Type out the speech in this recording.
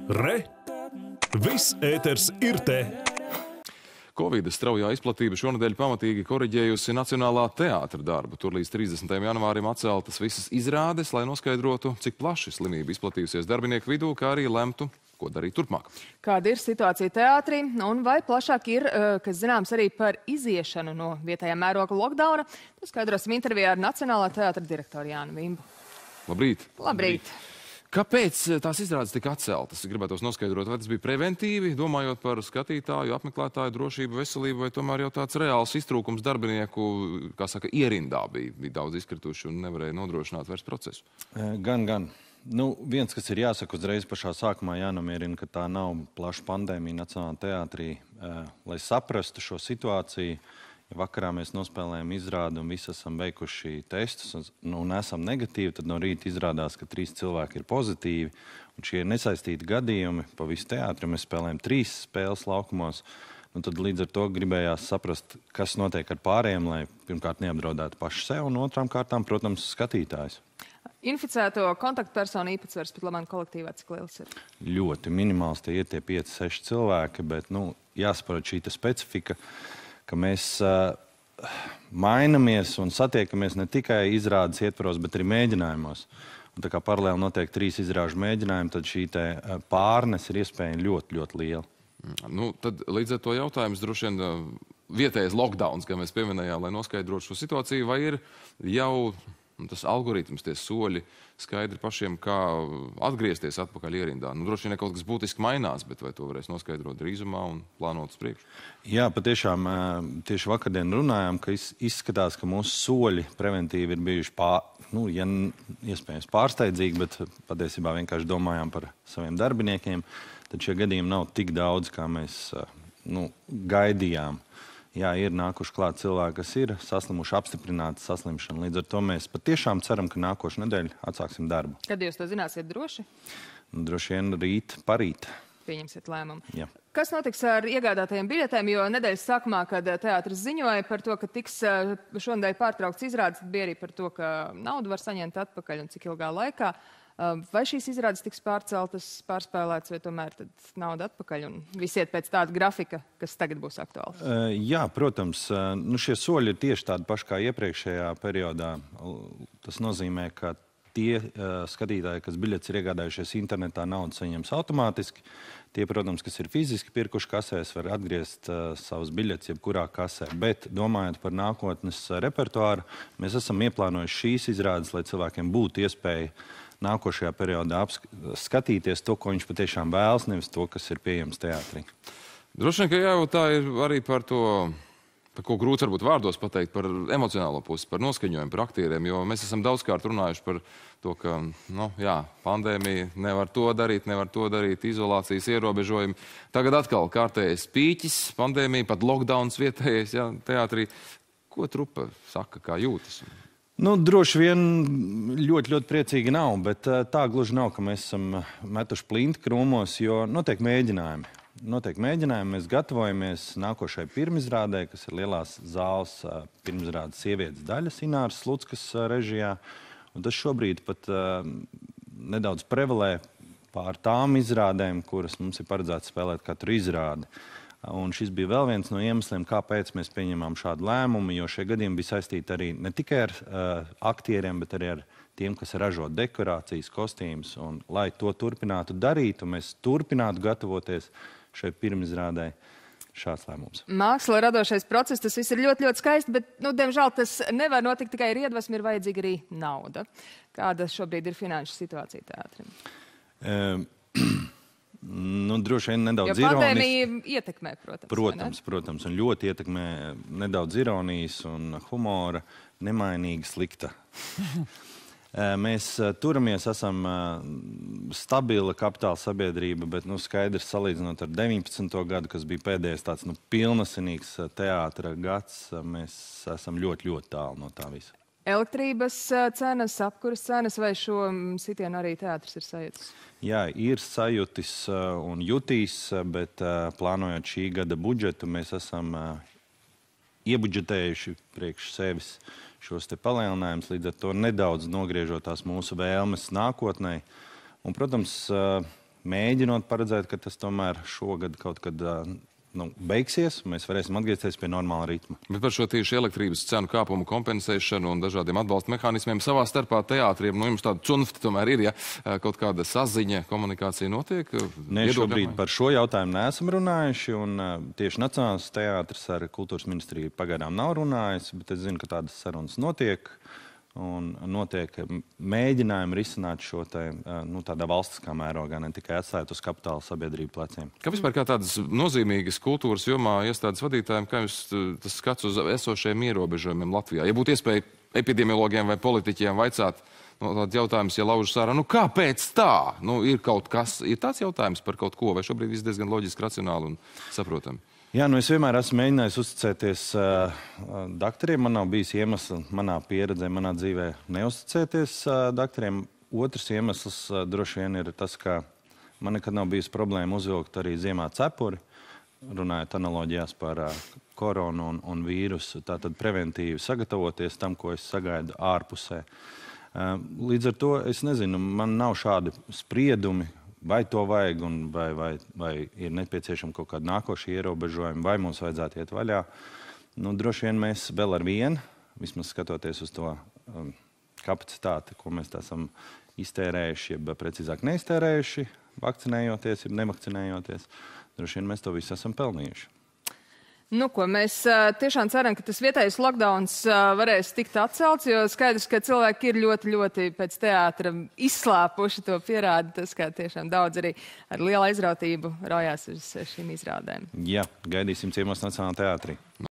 Re! Viss ēters ir te! Covid straujā izplatība šonedēļ pamatīgi koriģējusi Nacionālā teātra darbu. Tur līdz 30. janvārim atceltas visas izrādes, lai noskaidrotu, cik plaši slimība izplatījusies darbinieku vidū, kā arī lemtu, ko darīt turpmāk. Kāda ir situācija teātrī un vai plašāk ir, kas zināms arī par iziešanu no vietējā mēroga lockdowna? To skaidrosim intervijā ar Nacionālā teātra direktoru Jānu Vimbu. Labrīt! Labrīt! Kāpēc tās izrādes tika atceltas? Gribētos noskaidrot, vai tas bija preventīvi, domājot par skatītāju, apmeklētāju drošību, veselību, vai tomēr jau tāds reāls iztrūkums darbinieku, kā saka, ierindā bija daudz izkrituši un nevarēja nodrošināt vairs procesu? Gan. Nu, viens, kas ir jāsaka uzreiz pašā sākumā, jānomierina, ka tā nav plaša pandēmija Nacionālajā teātrī. Lai saprastu šo situāciju, ja vakarā mēs nospēlējam izrādi un visi esam veikuši testus un esam negatīvi, tad no rīta izrādās, ka 3 cilvēki ir pozitīvi. Un šie ir nesaistīti gadījumi pa visu teātri. Mēs spēlējam 3 spēles laukumos. Un tad līdz ar to gribējās saprast, kas notiek ar pārējiem, lai pirmkārt neapdraudētu paši sev un otrām kārtām, protams, skatītājs. Inficēto kontaktpersonu īpatsvars pat labāk kolektīvā cik liels ir? Ļoti minimāls, tie ir tie 5-6 cilvēki, bet jāsaprot šī specifika, ka mēs mainamies un satiekamies ne tikai izrādes ietvaros, bet arī mēģinājumos. Un tā kā paralēli notiek 3 izrāžu mēģinājumi, tad šī pārnes ir iespēja ļoti, ļoti liela. Tad līdz ar to jautājums droši vien vietējais lockdowns, kā mēs pieminējām, lai noskaidrotu šo situāciju, vai ir jau tas algoritms, tie soļi skaidri pašiem, kā atgriezties atpakaļ ierindā. Droši vien kaut kas būtiski mainās, bet vai to varēs noskaidrot drīzumā un plānot uz priekšu? Jā, patiešām tieši vakardien runājām, ka izskatās, ka mūsu soļi preventīvi ir bijuši iespējams pārsteidzīgi, bet patiesībā vienkārši domājām par saviem darbiniekiem. Tad šie gadījumi nav tik daudz, kā mēs gaidījām. Jā, ir nākuši klāt cilvēki, kas ir saslimuši, apstiprināti saslimšanu. Līdz ar to mēs patiešām ceram, ka nākošu nedēļu atsāksim darbu. Kad jūs to zināsiet droši? Droši vien parīt. Pieņemsiet lēmumu. Jā. Kas notiks ar iegādātajiem biļetēm? Jo nedēļas sākumā, kad teātris ziņoja par to, ka tiks šonedēļ pārtraukts izrādes, bija arī par to, ka naudu var saņemt atpakaļ un cik ilgā laikā. Vai šīs izrādes tiks pārceltas, pārspēlētas, vai tomēr tad nauda atpakaļ un visi iet pēc tāda grafika, kas tagad būs aktuāls? Jā, protams. Šie soļi ir tieši tādi paši kā iepriekšējā periodā. Tas nozīmē, ka tie skatītāji, kas biļetes ir iegādājušies internetā, naudu saņems automātiski. Tie, protams, kas ir fiziski pirkuši kasēs, var atgriezt savus biļetes jebkurā kasē. Bet, domājot par nākotnes repertuāru, mēs esam ieplānojuši šīs izrādes, lai cilvēkiem būtu iespēja nākošajā periodā skatīties to, ko viņš patiešām vēlas, nevis to, kas ir pieejams teātrī. Droši vien, ka jājautā ir arī par to, par ko grūti varbūt vārdos pateikt, par emocionālo pusi, par noskaņojumu, par aktieriem, jo mēs esam daudzkārt runājuši par to, ka, pandēmija nevar to darīt, izolācijas ierobežojumi. Tagad atkal kārtējais pīķis, pandēmija, pat lockdowns vietējais, teātrī. Ko trupa saka, kā jūtas? Droši vien ļoti, ļoti priecīgi nav, bet tā gluži nav, ka mēs esam metuši plinti krūmos, jo notiek mēģinājumi. Mēs gatavojamies nākošai pirmizrādē, kas ir lielās zāles pirmizrādes sievietes daļas Ināras Sluckas režijā. Un tas šobrīd pat nedaudz prevalē pār tām izrādēm, kuras mums ir paredzēts spēlēt katru izrādi. Un šis bija vēl viens no iemesliem, kāpēc mēs pieņemām šādu lēmumu, jo šie gadījumi bija saistīti arī ne tikai ar aktieriem, bet arī ar tiem, kas ražo dekorācijas, kostīmus. Un, lai to turpinātu darīt, un mēs turpinātu gatavoties šai pirmizrādē, šāds lēmums. Māksla, radošais process, tas viss ir ļoti, ļoti skaisti, bet, diemžēl, tas nevar notikt tikai ar iedvesmu, ir vajadzīga arī nauda. Kāda šobrīd ir finanšu situācija teātrim? Droši vien nedaudz ironiski. Jo pandēmija ietekmē, protams. Protams, un ļoti ietekmē nedaudz ironijas un humora, nemainīgi slikta. Mēs turamies, esam stabila kapitāla sabiedrība, bet skaidrs salīdzinot ar 19. gadu, kas bija pēdējais tāds pilnasinīgs teātra gads, mēs esam ļoti, ļoti tālu no tā visa. Elektrības cenas, apkuras cenas, vai šo sitienu arī teātris ir sajūtis? Jā, ir sajūtis un jutīs, bet plānojot šī gada budžetu, mēs esam iebudžetējuši priekš sevis šos palielinājumus, līdz ar to nedaudz nogriežot tās mūsu vēlmes nākotnē. Un, protams, mēģinot paredzēt, ka tas tomēr šogad kaut kad beigsies, mēs varēsim atgriezties pie normāla ritma. Bet par šo tieši elektrības cenu kāpumu kompensēšanu un dažādiem atbalsta mehānismiem savā starpā teātriem, jums tāda cunfta tomēr ir, ja kaut kāda saziņa, komunikācija notiek? Nē, šobrīd par šo jautājumu neesam runājuši, un tieši Nacionālais teātris ar kultūras ministriju pagaidām nav runājis, bet es zinu, ka tādas sarunas notiek. Un notiek mēģinājumi risināt šo tādā valstiskā mērogā, ne tikai atstājot uz kapitāla sabiedrību pleciem. Kā vispār kā tādas nozīmīgas kultūras jomā iestādes vadītājiem, kā jums tas skats uz esošajiem ierobežojumiem Latvijā? Ja būtu iespēja epidemiologiem vai politiķiem vaicāt, tāds jautājums, ja laužas ārā, kāpēc tā? Ir kaut kas, ir tāds jautājums par kaut ko, vai šobrīd viss diezgan loģiski, racionāli un saprotami? Jā, es vienmēr esmu mēģinājis uzticēties doktoriem. Man nav bijis iemesls manā pieredzē, manā dzīvē neuzticēties doktoriem. Otrs iemesls droši vien ir tas, ka man nekad nav bijis problēma uzvilkt arī ziemā cepuri, runājot analoģijās par koronu un vīrusu, tātad preventīvi sagatavoties tam, ko es sagaidu ārpusē. Līdz ar to es nezinu, man nav šādi spriedumi, vai to vajag, vai ir nepieciešama kaut kāda nākoša ierobežojuma, vai mums vajadzētu iet vaļā. Droši vien mēs vēl ar vienu, vismaz skatoties uz to kapacitāti, ko mēs esam iztērējuši, jeb precīzāk neiztērējuši, vakcinējoties, jeb nevakcinējoties, droši vien mēs to visu esam pelnījuši. Mēs tiešām ceram, ka tas vietējais lockdowns varēs tikt atcelts, jo skaidrs, ka cilvēki ir ļoti, ļoti pēc teātra izslāpuši, to pierāda tas, kā tiešām daudz arī ar lielu aizrautību raujās uz šīm izrādēm. Jā, gaidīsim ciemos Nacionālajā teātrī.